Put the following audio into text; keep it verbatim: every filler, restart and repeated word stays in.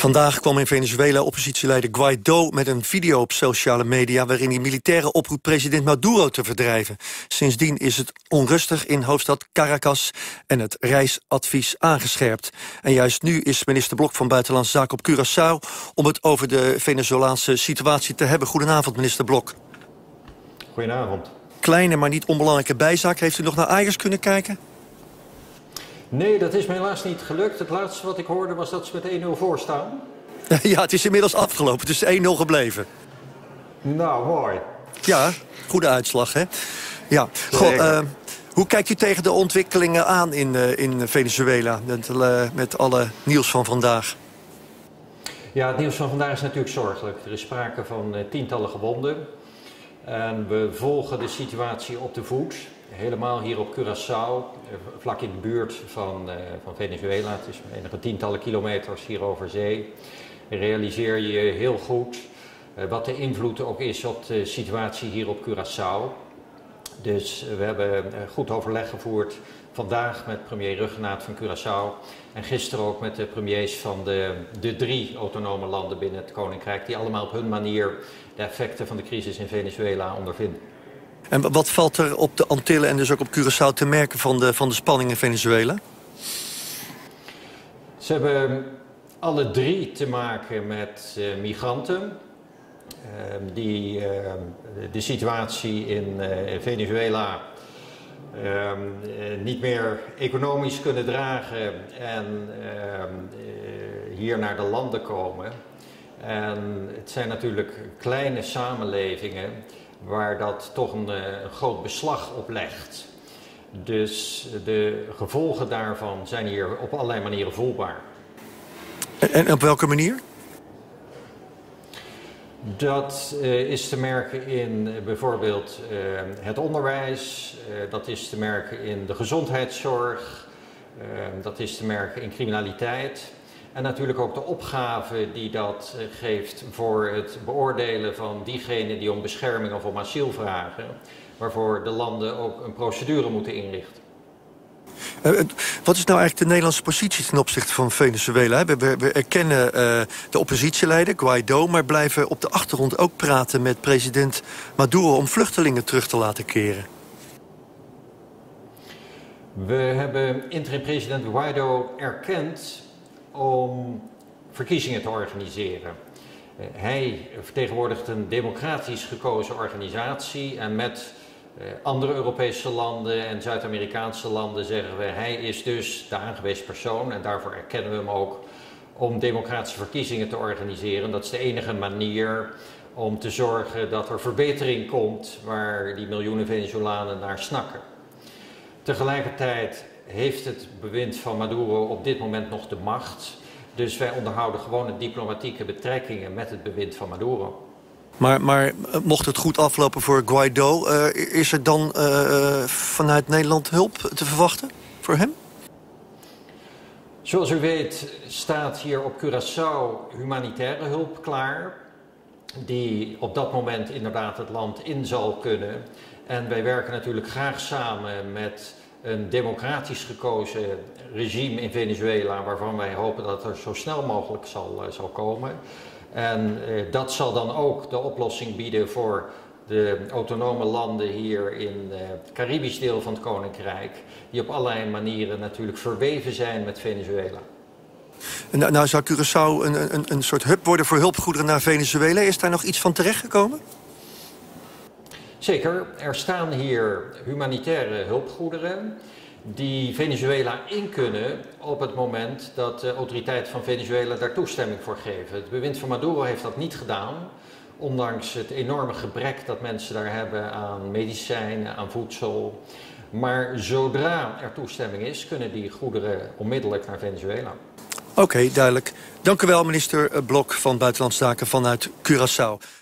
Vandaag kwam in Venezuela oppositieleider Guaidó met een video op sociale media waarin hij militairen oproept president Maduro te verdrijven. Sindsdien is het onrustig in hoofdstad Caracas en het reisadvies aangescherpt. En juist nu is minister Blok van Buitenlandse Zaken op Curaçao om het over de Venezolaanse situatie te hebben. Goedenavond, minister Blok. Goedenavond. Kleine, maar niet onbelangrijke bijzaak. Heeft u nog naar Ajax kunnen kijken? Nee, dat is me helaas niet gelukt. Het laatste wat ik hoorde was dat ze met één nul voor staan. Ja, het is inmiddels afgelopen. Het is één nul gebleven. Nou, mooi. Ja, goede uitslag, hè? Ja. Goh, uh, hoe kijkt u tegen de ontwikkelingen aan in, uh, in Venezuela met, uh, met alle nieuws van vandaag? Ja, het nieuws van vandaag is natuurlijk zorgelijk. Er is sprake van uh, tientallen gewonden. En we volgen de situatie op de voet. Helemaal hier op Curaçao, vlak in de buurt van, uh, van Venezuela. Het is enige tientallen kilometers hier over zee. Realiseer je heel goed uh, wat de invloed ook is op de situatie hier op Curaçao. Dus uh, we hebben uh, goed overleg gevoerd vandaag met premier Ruggenaat van Curaçao. En gisteren ook met de premiers van de, de drie autonome landen binnen het Koninkrijk. Die allemaal op hun manier de effecten van de crisis in Venezuela ondervinden. En wat valt er op de Antillen en dus ook op Curaçao te merken van de, van de spanning in Venezuela? Ze hebben alle drie te maken met uh, migranten. Uh, die uh, de situatie in uh, Venezuela uh, uh, niet meer economisch kunnen dragen en uh, uh, hier naar de landen komen. En het zijn natuurlijk kleine samenlevingen waar dat toch een, een groot beslag op legt. Dus de gevolgen daarvan zijn hier op allerlei manieren voelbaar. En, en op welke manier? Dat uh, is te merken in uh, bijvoorbeeld uh, het onderwijs, uh, dat is te merken in de gezondheidszorg, uh, dat is te merken in criminaliteit. En natuurlijk ook de opgave die dat geeft voor het beoordelen van diegenen die om bescherming of om asiel vragen. Waarvoor de landen ook een procedure moeten inrichten. Uh, wat is nou eigenlijk de Nederlandse positie ten opzichte van Venezuela? We, we, we erkennen uh, de oppositieleider, Guaidó, maar blijven op de achtergrond ook praten met president Maduro om vluchtelingen terug te laten keren. We hebben interim-president Guaidó erkend om verkiezingen te organiseren. Uh, hij vertegenwoordigt een democratisch gekozen organisatie en met uh, andere Europese landen en Zuid-Amerikaanse landen zeggen we hij is dus de aangewezen persoon en daarvoor erkennen we hem ook om democratische verkiezingen te organiseren. Dat is de enige manier om te zorgen dat er verbetering komt waar die miljoenen Venezolanen naar snakken. Tegelijkertijd heeft het bewind van Maduro op dit moment nog de macht. Dus wij onderhouden gewone diplomatieke betrekkingen met het bewind van Maduro. Maar, maar mocht het goed aflopen voor Guaidó, uh, is er dan uh, vanuit Nederland hulp te verwachten voor hem? Zoals u weet staat hier op Curaçao humanitaire hulp klaar. Die op dat moment inderdaad het land in zal kunnen. En wij werken natuurlijk graag samen met een democratisch gekozen regime in Venezuela, waarvan wij hopen dat het er zo snel mogelijk zal, uh, zal komen. En uh, dat zal dan ook de oplossing bieden voor de autonome landen hier in uh, het Caribisch deel van het Koninkrijk, die op allerlei manieren natuurlijk verweven zijn met Venezuela. Nou, nou zou Curaçao een, een, een soort hub worden voor hulpgoederen naar Venezuela. Is daar nog iets van terechtgekomen? Zeker, er staan hier humanitaire hulpgoederen die Venezuela in kunnen op het moment dat de autoriteiten van Venezuela daar toestemming voor geven. Het bewind van Maduro heeft dat niet gedaan, ondanks het enorme gebrek dat mensen daar hebben aan medicijnen, aan voedsel. Maar zodra er toestemming is, kunnen die goederen onmiddellijk naar Venezuela. Oké, okay, duidelijk. Dank u wel, minister Blok van Buitenlandse Zaken vanuit Curaçao.